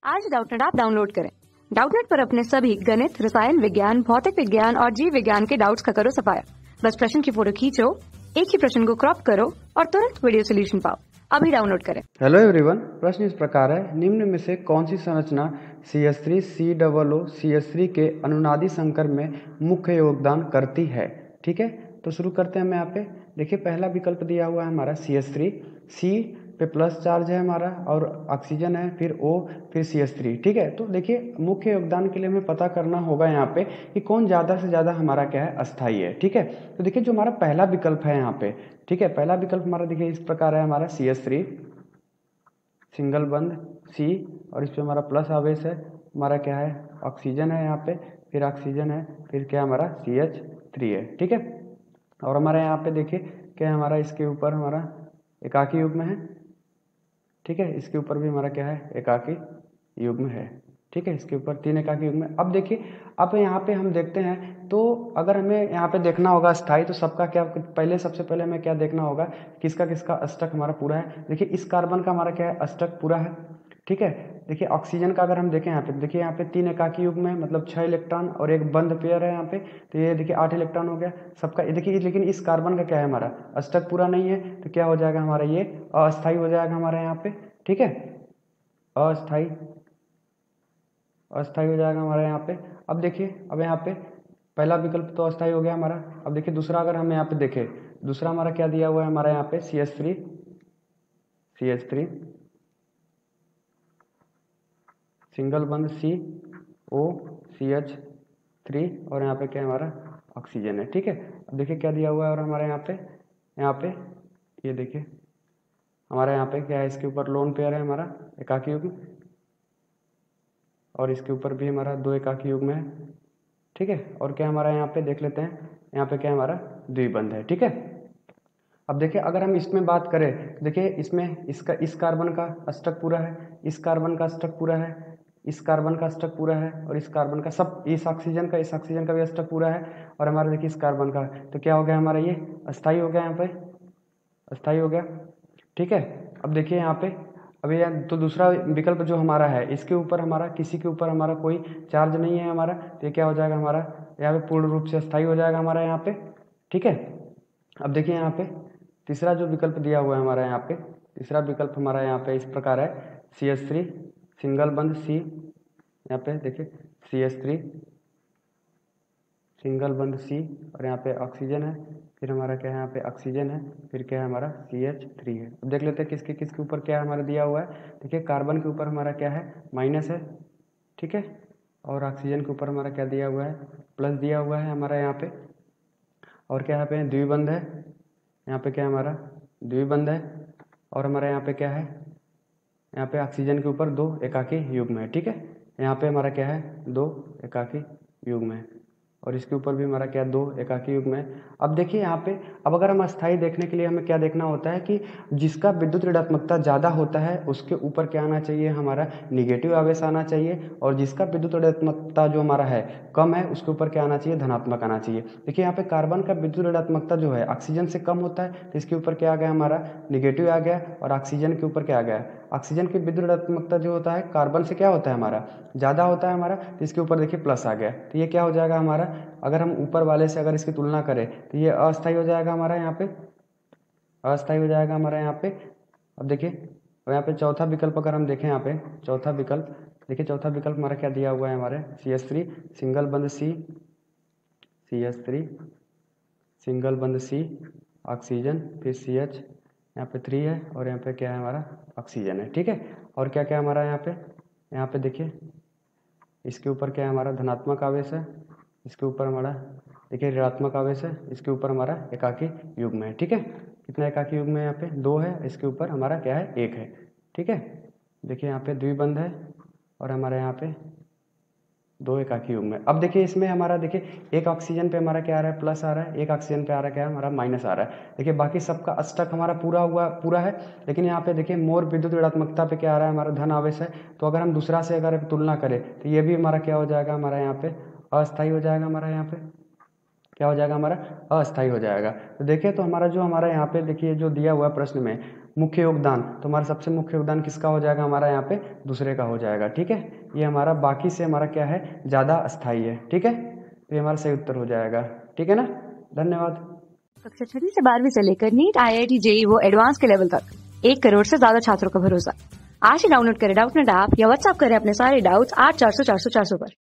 आज Doubtnet app download करें। Doubtnet पर अपने सभी गणित, रसायन विज्ञान, भौतिक विज्ञान और जीव विज्ञान के डाउट्स का करो सफाया। बस प्रश्न की फोटो खींचो, एक ही प्रश्न को क्रॉप करो और तुरंत वीडियो सोल्यूशन पाओ। अभी डाउनलोड करें। हेलो एवरीवन, प्रश्न इस प्रकार है, निम्न में से कौन सी संरचना CH3 COO CH3 के अनुनादी संकर में मुख्य योगदान करती है। ठीक है, तो शुरू करते हैं हम यहाँ पे। देखिए, पहला विकल्प दिया हुआ है हमारा CH3, C पे प्लस चार्ज है हमारा और ऑक्सीजन है, फिर O, फिर CH3। ठीक है, तो देखिए मुख्य योगदान के लिए हमें पता करना होगा यहाँ पे कि कौन ज़्यादा से ज़्यादा हमारा क्या है, अस्थाई है। ठीक है, तो देखिए जो हमारा पहला विकल्प है यहाँ पे, ठीक है, पहला विकल्प हमारा देखिए इस प्रकार है हमारा CH3 सिंगल बंद C और इस पे हमारा प्लस आवेश है, हमारा क्या है, ऑक्सीजन है यहाँ पे, फिर ऑक्सीजन है, फिर क्या हमारा CH3 है। ठीक है, और हमारे यहाँ पे देखिए क्या है हमारा, इसके ऊपर हमारा एकाकी युग्म है। ठीक है, इसके ऊपर भी हमारा क्या है, एकाकी युग्म है। ठीक है, इसके ऊपर 3 एकाकी युग्म है। अब देखिए, अब यहाँ पे हम देखते हैं, तो अगर हमें यहाँ पे देखना होगा अस्थाई, तो सबका क्या, पहले सबसे पहले हमें क्या देखना होगा, किसका किसका अष्टक हमारा पूरा है। देखिए इस कार्बन का हमारा क्या है, अष्टक पूरा है। ठीक है, देखिए ऑक्सीजन का अगर हम देखें यहाँ पे, देखिए यहाँ पे 3 एकाकी युग्म है, मतलब 6 इलेक्ट्रॉन और एक बंद पेयर है यहाँ पे, तो ये देखिए 8 इलेक्ट्रॉन हो गया सबका। देखिए लेकिन इस कार्बन का क्या है, हमारा अष्टक पूरा नहीं है, तो क्या हो जाएगा हमारा, ये अस्थाई हो जाएगा हमारे यहाँ पे। ठीक है, अस्थाई अस्थाई हो जाएगा हमारे यहाँ पे। अब देखिए, अब यहाँ पे पहला विकल्प तो अस्थाई हो गया हमारा। अब देखिए दूसरा, अगर हम यहाँ पे देखें, दूसरा हमारा क्या दिया हुआ है हमारे यहाँ पे, CH3 सिंगल बंद CO CH3 और यहाँ पे क्या है हमारा, ऑक्सीजन है। ठीक है, अब देखिए क्या दिया हुआ है और हमारे यहाँ पे ये देखिए हमारे यहाँ पे क्या है, इसके ऊपर लोन पेयर है हमारा एकाकी युग्म और इसके ऊपर भी हमारा 2 एकाकी युग्म है। ठीक है, और क्या हमारा यहाँ पे देख लेते हैं, यहाँ पे क्या हमारा द्विबंध है। ठीक है, अब देखिए अगर हम इसमें बात करें, देखिए इसमें इस कार्बन का अष्टक पूरा है, इस कार्बन का अष्टक पूरा है, इस कार्बन का अष्टक पूरा है और इस कार्बन का, सब इस ऑक्सीजन का भी अष्टक पूरा है और हमारा देखिए इस कार्बन का, तो क्या हो गया हमारा, ये अस्थाई हो गया, यहाँ पे अस्थाई हो गया। ठीक है, अब देखिए यहाँ पे, अभी तो दूसरा विकल्प जो हमारा है, इसके ऊपर हमारा, किसी के ऊपर हमारा कोई चार्ज नहीं है हमारा, तो ये क्या हो जाएगा हमारा, यहाँ पे पूर्ण रूप से अस्थाई हो जाएगा हमारा यहाँ पे। ठीक है, अब देखिए यहाँ पे तीसरा जो विकल्प दिया हुआ है हमारा यहाँ पे, तीसरा विकल्प हमारा यहाँ पे इस प्रकार है, CH3 सिंगल बंद C, यहाँ पे देखिए CH3 सिंगल बंद C और यहाँ पे ऑक्सीजन है, फिर हमारा क्या है, यहाँ पे ऑक्सीजन है, फिर क्या है हमारा CH3 है। अब देख लेते हैं किसके किसके ऊपर क्या हमारा दिया हुआ है। देखिए कार्बन के ऊपर हमारा क्या है, माइनस है। ठीक है, और ऑक्सीजन के ऊपर हमारा क्या दिया हुआ है, प्लस दिया हुआ है हमारा यहाँ पे, और क्या यहाँ पे द्विबंध है, यहाँ पे क्या है हमारा द्विबंध है, और हमारा यहाँ पे क्या है, यहाँ पे ऑक्सीजन के ऊपर 2 एकाकी युग्म है। ठीक है, यहाँ पे हमारा क्या है, 2 एकाकी युग्म है और इसके ऊपर भी हमारा क्या, 2 एकाकी युग्म है। अब देखिए यहाँ पे, अब अगर हम अस्थाई देखने के लिए हमें क्या देखना होता है कि जिसका विद्युत ऋणात्मकता ज़्यादा होता है उसके ऊपर क्या आना चाहिए, हमारा निगेटिव आवेश आना चाहिए, और जिसका विद्युत ऋणात्मकता जो हमारा है कम है उसके ऊपर क्या आना चाहिए, धनात्मक आना चाहिए। देखिए यहाँ पे कार्बन का विद्युत ऋणात्मकता जो है ऑक्सीजन से कम होता है, तो इसके ऊपर क्या आ गया हमारा, निगेटिव आ गया, और ऑक्सीजन के ऊपर क्या आ गया, ऑक्सीजन की विद्युत ऋणात्मकता जो होता है कार्बन से क्या होता है हमारा, ज़्यादा होता है हमारा, तो इसके ऊपर देखिए प्लस आ गया, तो ये क्या हो जाएगा हमारा, अगर हम ऊपर वाले से अगर इसकी तुलना करें तो ये अस्थाई हो जाएगा हमारा, यहाँ पे अस्थाई हो जाएगा हमारा यहाँ पे। अब देखिए, और यहाँ पे चौथा विकल्प अगर हम देखें, यहाँ पे चौथा विकल्प, देखिए चौथा विकल्प हमारा क्या दिया हुआ है हमारे, CH3 single bond C CH3 single bond C oxygen, फिर CH यहाँ पे 3 है और यहाँ पे क्या है हमारा, ऑक्सीजन है। ठीक है, और क्या क्या हमारा यहाँ पे देखिए इसके ऊपर क्या है हमारा, धनात्मक आवेश है, इसके ऊपर हमारा देखिए ऋणात्मक आवेश है, इसके ऊपर हमारा एकाकी युग्म है। ठीक है, कितना एकाकी युग्म है, यहाँ पे 2 है, इसके ऊपर हमारा क्या है, 1 है। ठीक है, देखिए यहाँ पे द्विबंध है और हमारे यहाँ पे 2 एकाकी युग्म है। अब देखिए इसमें हमारा, देखिए एक ऑक्सीजन पे हमारा क्या आ रहा है, प्लस आ रहा है, एक ऑक्सीजन पे आ रहा है क्या है हमारा, माइनस आ रहा है। देखिए बाकी सबका अष्टक हमारा पूरा है, लेकिन यहाँ पे देखिए मोर विद्युत ऋणात्मकता पे क्या आ रहा है हमारा, धन आवेश है। तो अगर हम दूसरा से अगर तुलना करें तो ये भी हमारा क्या हो जाएगा, हमारा यहाँ पे अस्थाई हो जाएगा हमारा यहाँ पे। क्या हो जाएगा हमारा, अस्थायी हो जाएगा। तो देखिए तो हमारा यहाँ पे देखिए जो दिया हुआ है प्रश्न में मुख्य योगदान, तो हमारा सबसे मुख्य योगदान किसका हो जाएगा, हमारा यहाँ पे दूसरे का हो जाएगा। ठीक है, ये हमारा बाकी से हमारा क्या है, ज़्यादा अस्थायी है। ठीक है, तो ये हमारा सही उत्तर हो जाएगा। ठीक है ना, धन्यवाद। कक्षा 6वीं से 12वीं से लेकर नीट, IIT, JEE वो एडवांस के लेवल तक 1 करोड़ से ज्यादा छात्रों का भरोसा। आज ही डाउनलोड करें डाउटनेट ऐप या व्हाट्सएप करें अपने सारे डाउट्स 8400 400 400 पर।